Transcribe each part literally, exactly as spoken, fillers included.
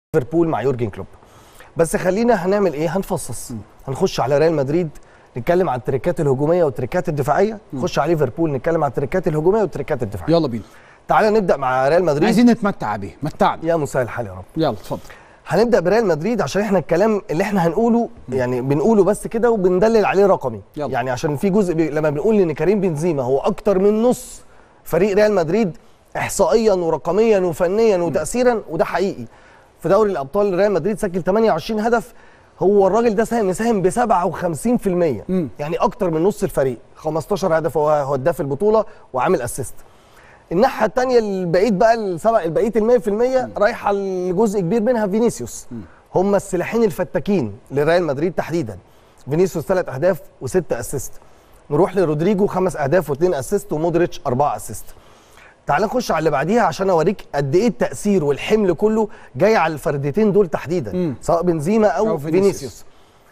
ليفربول مع يورجن كلوب. بس خلينا هنعمل ايه؟ هنفصص. هنخش على ريال مدريد نتكلم عن التريكات الهجوميه والتريكات الدفاعيه، نخش على ليفربول نتكلم عن التريكات الهجوميه والتريكات الدفاعيه. يلا بينا. تعالى نبدا مع ريال مدريد. عايزين نتمتع بيه، متعنا يا مسهل الحال يا رب. يلا اتفضل. هنبدا بريال مدريد عشان احنا الكلام اللي احنا هنقوله يعني بنقوله بس كده وبندلل عليه رقمي. يلا. يعني عشان في جزء بي... لما بنقول ان كريم بنزيما هو اكتر من نص فريق ريال مدريد احصائيا ورقميا وفنيا وتاثيرا، وده حقيقي. في دوري الابطال ريال مدريد سجل ثمانية وعشرين هدف، هو الراجل ده ساهم مساهم ب سبعة وخمسين في المية، يعني اكتر من نص الفريق. خمستاشر هدف هو هداف البطوله وعامل اسيست. الناحيه الثانيه البعيد بقى السبع البقيه ال مية في المية رايحه لجزء كبير منها فينيسيوس. هم السلاحين الفتاكين لريال مدريد تحديدا. فينيسيوس ثلاث اهداف وستة اسيست. نروح لرودريجو خمس اهداف واثنين اسيست، ومودريتش اربعة اسيست. تعال نخش على اللي بعديها عشان اوريك قد ايه التاثير والحمل كله جاي على الفردتين دول تحديدا، مم. سواء بنزيما او, أو فينيسيوس.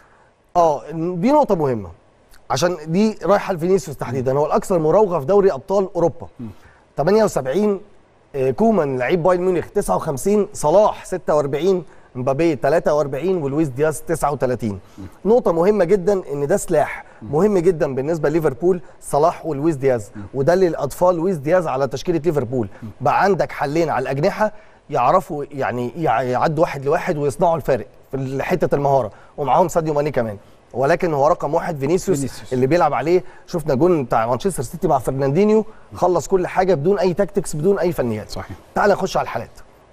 اه دي نقطه مهمه عشان دي رايحه لفينيسيوس تحديدا. هو الاكثر مراوغه في دوري ابطال اوروبا. مم. ثمانية وسبعين، كومان لعيب بايرن ميونخ تسعة وخمسين، صلاح ستة وأربعين، مبابي ثلاثة وأربعين، ولويس دياز تسعة وثلاثين. م. نقطة مهمة جدا ان ده سلاح مهم جدا بالنسبة لليفربول، صلاح ولويس دياز، م. وده للاطفال لويس دياز على تشكيلة ليفربول. م. بقى عندك حلين على الأجنحة يعرفوا يعني يعدوا واحد لواحد ويصنعوا الفارق في حتة المهارة، ومعاهم ساديو ماني كمان. ولكن هو رقم واحد فينيسيوس, فينيسيوس اللي بيلعب عليه. شفنا جون بتاع مانشستر سيتي مع فرناندينيو، خلص كل حاجة بدون أي تاكتكس بدون أي فنيات. صحيح. تعال نخش على الحالات.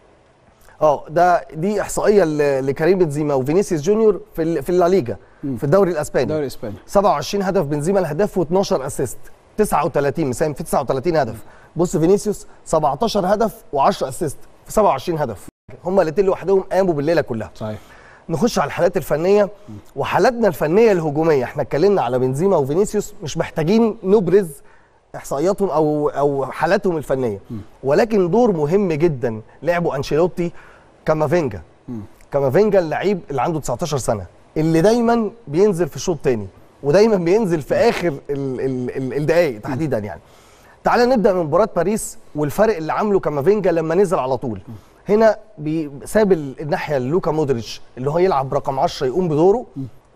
اه ده دي احصائيه لكريم بنزيما وفينيسيوس جونيور في في الليجا في الدوري الاسباني. الدوري الاسباني سبعة وعشرين هدف بنزيما الهداف و12 اسيست، تسعة وثلاثين مساهم في تسعة وثلاثين هدف. بص فينيسيوس سبعتاشر هدف و10 اسيست في سبعة وعشرين هدف. هم الاثنين لوحدهم قاموا بالليله كلها. صحيح. نخش على الحالات الفنيه وحالاتنا الفنيه الهجوميه. احنا اتكلمنا على بنزيما وفينيسيوس، مش محتاجين نبرز احصائياتهم او او حالاتهم الفنيه، ولكن دور مهم جدا لعبه انشيلوتي كامافينجا. كامافينجا اللعيب اللي عنده تسعتاشر سنه، اللي دايما بينزل في الشوط الثاني ودايما بينزل في اخر الدقائق تحديدا. يعني تعال نبدا من مباراه باريس والفرق اللي عامله كامافينجا لما نزل على طول. هنا ساب الناحيه لوكا مودريتش اللي هو يلعب رقم عشرة يقوم بدوره.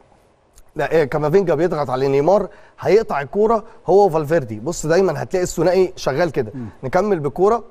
لا كامافينجا بيضغط على نيمار، هيقطع الكوره هو وفالفيردي. بص دايما هتلاقي الثنائي شغال كده. نكمل بالكوره،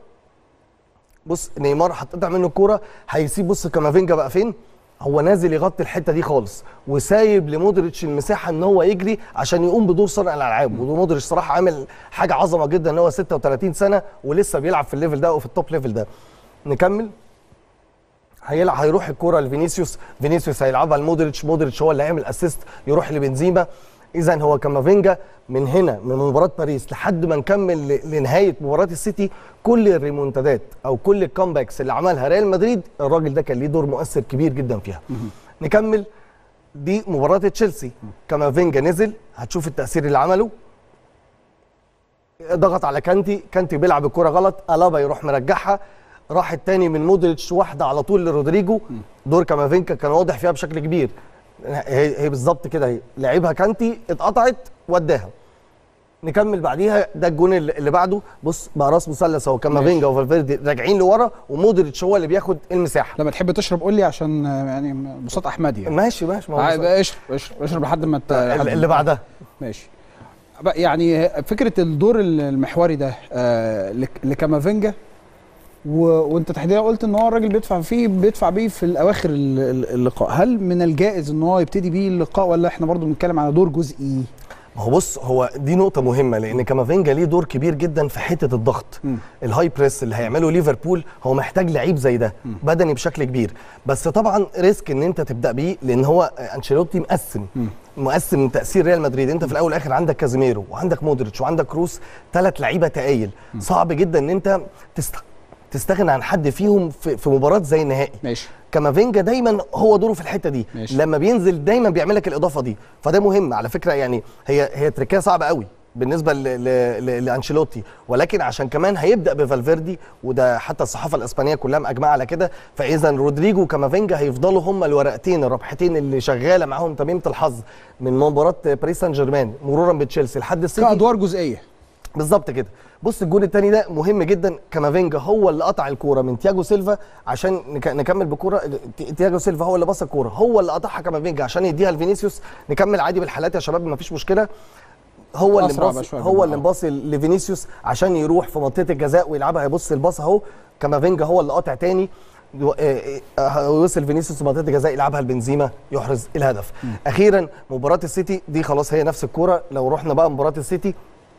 بص نيمار هتقطع منه الكوره، هيسيب. بص كامافينجا بقى فين؟ هو نازل يغطي الحته دي خالص، وسايب لمودريتش المساحه ان هو يجري عشان يقوم بدور صانع الالعاب. ومودريتش صراحه عامل حاجه عظمه جدا ان هو ستة وثلاثين سنه ولسه بيلعب في الليفل ده وفي التوب ليفل ده. نكمل. هيلعب هيروح الكوره لفينيسيوس، فينيسيوس هيلعبها لمودريتش، مودريتش هو اللي هيعمل اسيست يروح لبنزيما. اذا هو كامافينجا من هنا من مباراه باريس لحد ما نكمل لنهايه مباراه السيتي، كل الريمونتادات او كل الكامباكس اللي عملها ريال مدريد الراجل ده كان ليه دور مؤثر كبير جدا فيها. نكمل. دي مباراه تشيلسي، كامافينجا نزل، هتشوف التاثير اللي عمله. ضغط على كانتي، كانتي بيلعب الكوره غلط، الابا يروح مرجعها، راح الثاني من مودريتش واحده على طول لرودريجو. دور كامافينجا كان واضح فيها بشكل كبير. هي هي بالظبط كده، هي لعبها كانتي اتقطعت وداها. نكمل بعديها. ده الجون اللي بعده. بص بقى راس مثلث اهو، كامافينجا وفالفيردي راجعين لورا ومودريتش هو اللي بياخد المساحه. لما تحب تشرب قول لي عشان يعني بساط احمدي يعني. ماشي ماشي اشرب اشرب اشرب لحد ما اللي بعدها. ماشي. يعني فكره الدور المحوري ده آه لكامافينجا، وانت تحديدا قلت ان هو الراجل بيدفع فيه بيدفع بيه في الاواخر اللقاء، هل من الجائز ان هو يبتدي بيه اللقاء ولا احنا برضو بنتكلم على دور جزئي؟ ما هو بص، هو دي نقطة مهمة لأن كامافينجا ليه دور كبير جدا في حتة الضغط. م. الهاي بريس اللي هيعمله ليفربول هو محتاج لعيب زي ده م. بدني بشكل كبير، بس طبعا ريسك ان انت تبدأ بيه لأن هو انشيلوتي مقسم م. مقسم تأثير ريال مدريد. انت في الأول والآخر عندك كازيميرو وعندك مودريتش وعندك كروس، ثلاث لعيبة تقايل. م. صعب جدا ان انت تست... تستغنى عن حد فيهم في, في مباراة زي النهائي. ماشي. كامافينجا دايما هو دوره في الحته دي. ماشي. لما بينزل دايما بيعمل لك الاضافه دي، فده مهم على فكره. يعني هي هي تركيه صعبه قوي بالنسبه لانشيلوتي، ولكن عشان كمان هيبدا بفالفيردي، وده حتى الصحافه الاسبانيه كلها مجمعه على كده. فاذا رودريجو وكامافينجا هيفضلوا هم الورقتين الرابحتين اللي شغاله معاهم تميمه الحظ من مباراه باريس سان جيرمان مرورا بتشيلسي لحد السيتي كادوار جزئيه. بالظبط كده. بص الجون الثاني ده مهم جدا، كامافينجا هو اللي قطع الكوره من تياجو سيلفا عشان نك... نكمل بكوره. تياجو سيلفا هو اللي باص الكوره، هو اللي قطعها كامافينجا عشان يديها لفينيسيوس. نكمل عادي بالحالات يا شباب مفيش مشكله. هو اللي مباص هو اللي مباص لفينيسيوس عشان يروح في منطقه الجزاء ويلعبها. هيبص الباص اهو، كامافينجا هو اللي قاطع تاني، وصل فينيسيوس منطقه الجزاء يلعبها لبنزيما يحرز الهدف. م. اخيرا مباراه السيتي دي خلاص هي نفس الكوره. لو رحنا بقى مباراه السيتي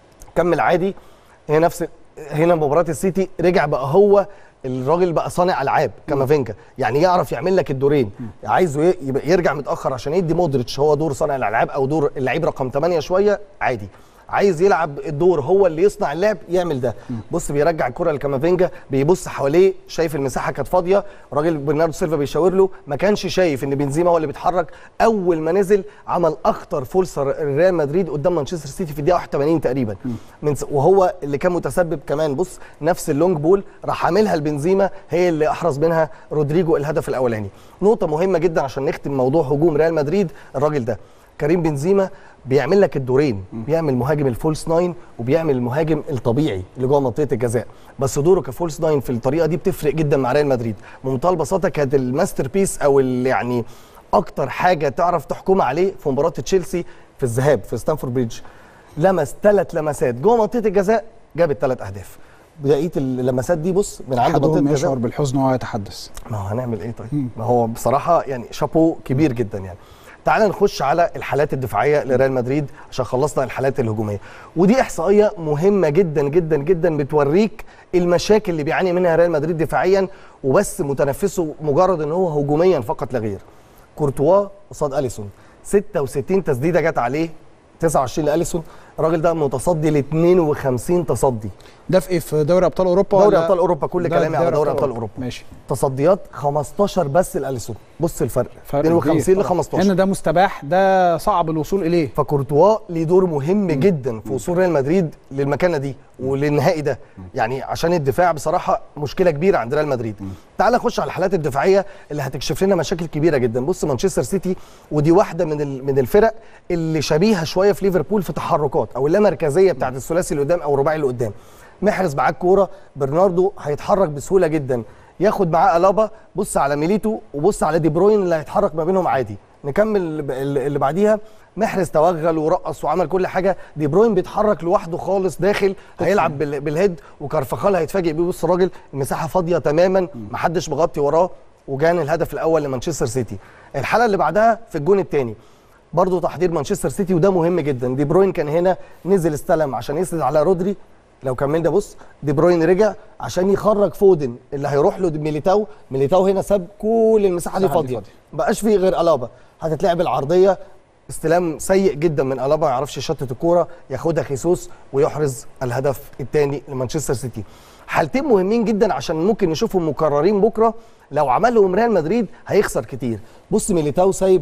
كمل عادي، هي نفس هنا مباراه السيتي رجع بقى هو الراجل بقى صانع العاب كامافينجا، يعني يعرف يعمل لك الدورين. عايزه يرجع متاخر عشان يدي مودريتش هو دور صانع الالعاب او دور اللعيب رقم ثمانية شويه عادي. عايز يلعب الدور هو اللي يصنع اللعب يعمل ده. بص بيرجع الكره لكامافينجا، بيبص حواليه شايف المساحه كانت فاضيه، الراجل برناردو سيلفا بيشاور له، ما كانش شايف ان بنزيما هو اللي بيتحرك. اول ما نزل عمل اخطر فرصه ريال مدريد قدام مانشستر سيتي في الدقيقه واحد وثمانين تقريبا، من وهو اللي كان متسبب كمان. بص نفس اللونج بول راح عاملها لبنزيما، هي اللي احرز منها رودريجو الهدف الاولاني. نقطه مهمه جدا عشان نختم موضوع هجوم ريال مدريد، الراجل ده كريم بنزيما بيعمل لك الدورين، بيعمل مهاجم الفولس ناين وبيعمل المهاجم الطبيعي اللي جوه منطقه الجزاء. بس دوره كفولس ناين في الطريقه دي بتفرق جدا مع ريال مدريد. بمنتهى البساطه كانت الماستر بيس او يعني اكتر حاجه تعرف تحكم عليه في مباراه تشيلسي في الذهاب في ستانفورد بريدج. لمس ثلاث لمسات جوه منطقه الجزاء جاب الثلاث اهداف. بقيه اللمسات دي بص من عند منطقه الجزاء يشعر بالحزن وهو يتحدث. ما هو هنعمل ايه طيب؟ ما هو بصراحه يعني شابو كبير جدا يعني. تعال نخش على الحالات الدفاعيه لريال مدريد عشان خلصنا الحالات الهجوميه، ودي احصائيه مهمه جدا جدا جدا بتوريك المشاكل اللي بيعاني منها ريال مدريد دفاعيا، وبس متنفسه مجرد ان هو هجوميا فقط لا غير. كورتوا قصاد اليسون ستة وستين تسديده جت عليه، تسعة وعشرين لاليسون. الراجل ده متصدي ل اثنين وخمسين تصدي. ده في ايه؟ في دوري ابطال اوروبا؟ دوري ابطال اوروبا، كل كلامي على دوري ابطال اوروبا. ماشي. تصديات خمستاشر بس لاليسون، بص الفرق اثنين وخمسين ل خمستاشر. هنا ده مستباح، ده صعب الوصول اليه. فكورتوا ليه دور مهم م. جدا في وصول ريال مدريد للمكانه دي وللنهائي ده، يعني عشان الدفاع بصراحه مشكله كبيره عند ريال مدريد. تعال نخش على الحالات الدفاعيه اللي هتكشف لنا مشاكل كبيره جدا. بص مانشستر سيتي، ودي واحده من من الفرق اللي شبيهه شويه في ليفربول في تحركات او اللامركزيه بتاعت الثلاثي اللي قدام او الرباعي اللي قدام. محرز معاه الكوره، برناردو هيتحرك بسهوله جدا، ياخد معاه الابا، بص على ميليتو وبص على دي بروين اللي هيتحرك ما بينهم عادي. نكمل اللي بعديها، محرز توغل ورقص وعمل كل حاجه، دي بروين بيتحرك لوحده خالص داخل هيلعب بالهيد، وكارفخال هيتفاجئ بيه. بص الراجل المساحه فاضيه تماما، محدش مغطي وراه، وجان الهدف الاول لمانشستر سيتي. الحاله اللي بعدها في الجون الثاني برضه تحضير مانشستر سيتي وده مهم جدا. دي بروين كان هنا نزل استلم عشان يسند على رودري، لو كملنا بص دي بروين رجع عشان يخرج فودن اللي هيروح له ميليتاو. ميليتاو هنا ساب كل المساحه دي فاضيه، مبقاش فيه غير الابا. هتتلعب العرضيه، استلام سيء جدا من الابا، ما يعرفش يشتت الكوره، ياخدها خيسوس ويحرز الهدف الثاني لمانشستر سيتي. حالتين مهمين جدا عشان ممكن نشوفهم مكررين بكره، لو عملهم ريال مدريد هيخسر كتير. بص ميليتاو سايب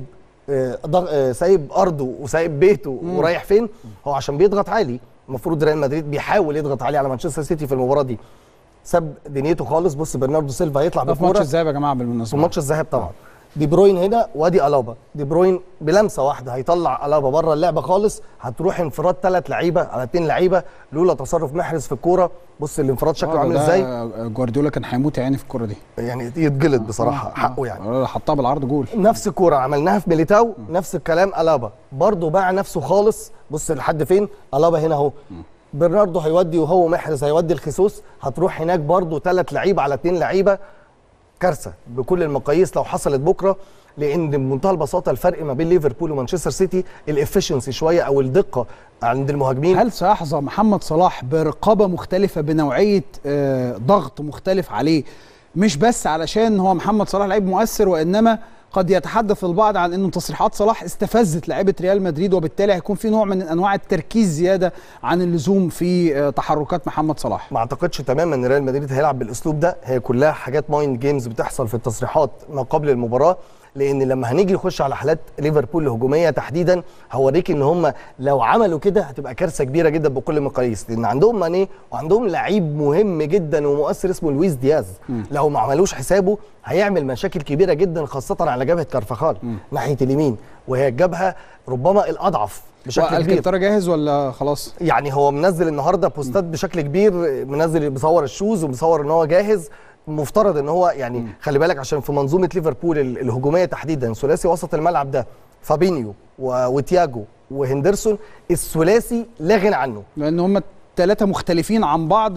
آه سايب ارضه وسايب بيته مم. ورايح فين؟ هو عشان بيضغط عالي. المفروض ريال مدريد بيحاول يضغط عليه على مانشستر سيتي في المباراه دي، ساب دنيته خالص. بص برناردو سيلفا هيطلع بالكوره في ماتش الذهاب يا جماعه بالمناسبه، في ماتش الذهاب طبعا. دي بروين هنا وادي الابا، دي بروين بلمسه واحده هيطلع الابا بره اللعبه خالص، هتروح انفراد ثلاث لعيبه على اثنين لعيبه لولا تصرف محرز في الكوره. بص الانفراد شكله عامل ازاي. جوارديولا كان هيموت يعني في الكوره دي، يعني يتجلد بصراحه. آه. حقه يعني آه. حطها بالعرض جول. نفس الكوره عملناها في ميليتاو، نفس الكلام الابا برضه باع نفسه خالص. بص لحد فين الابا هنا اهو. برناردو هيودي وهو محرز هيودي الخيسوس، هتروح هناك برضه ثلاث لعيبه على اثنين لعيبه. كارثه بكل المقاييس لو حصلت بكره، لان بمنتهى البساطه الفرق ما بين ليفربول ومانشستر سيتي الافشنسي شويه او الدقه عند المهاجمين. هل سيحظى محمد صلاح برقابه مختلفه، بنوعيه ضغط مختلف عليه، مش بس علشان هو محمد صلاح لعيب مؤثر، وانما قد يتحدث البعض عن انه تصريحات صلاح استفزت لاعيبه ريال مدريد، وبالتالي هيكون في نوع من انواع التركيز زياده عن اللزوم في تحركات محمد صلاح؟ ما اعتقدش تماما ان ريال مدريد هيلعب بالاسلوب ده، هي كلها حاجات مايند جيمز بتحصل في التصريحات ما قبل المباراه. لان لما هنيجي نخش على حالات ليفربول الهجوميه تحديدا هوريك ان هم لو عملوا كده هتبقى كارثه كبيره جدا بكل المقاييس، لان عندهم ماني وعندهم لعيب مهم جدا ومؤثر اسمه لويس دياز. م. لو ما عملوش حسابه هيعمل مشاكل كبيره جدا، خاصه على جبهه كارفخال ناحيه اليمين، وهي الجبهه ربما الاضعف بشكل كبير. الكنتارا جاهز ولا خلاص؟ يعني هو منزل النهارده بوستات بشكل كبير، منزل بيصور الشوز وبيصور ان هو جاهز. مفترض ان هو يعني م. خلي بالك عشان في منظومه ليفربول الهجوميه تحديدا ثلاثي وسط الملعب ده فابينيو وتياجو وهندرسون، الثلاثي لا غنى عنه، لان هم ثلاثه مختلفين عن بعض.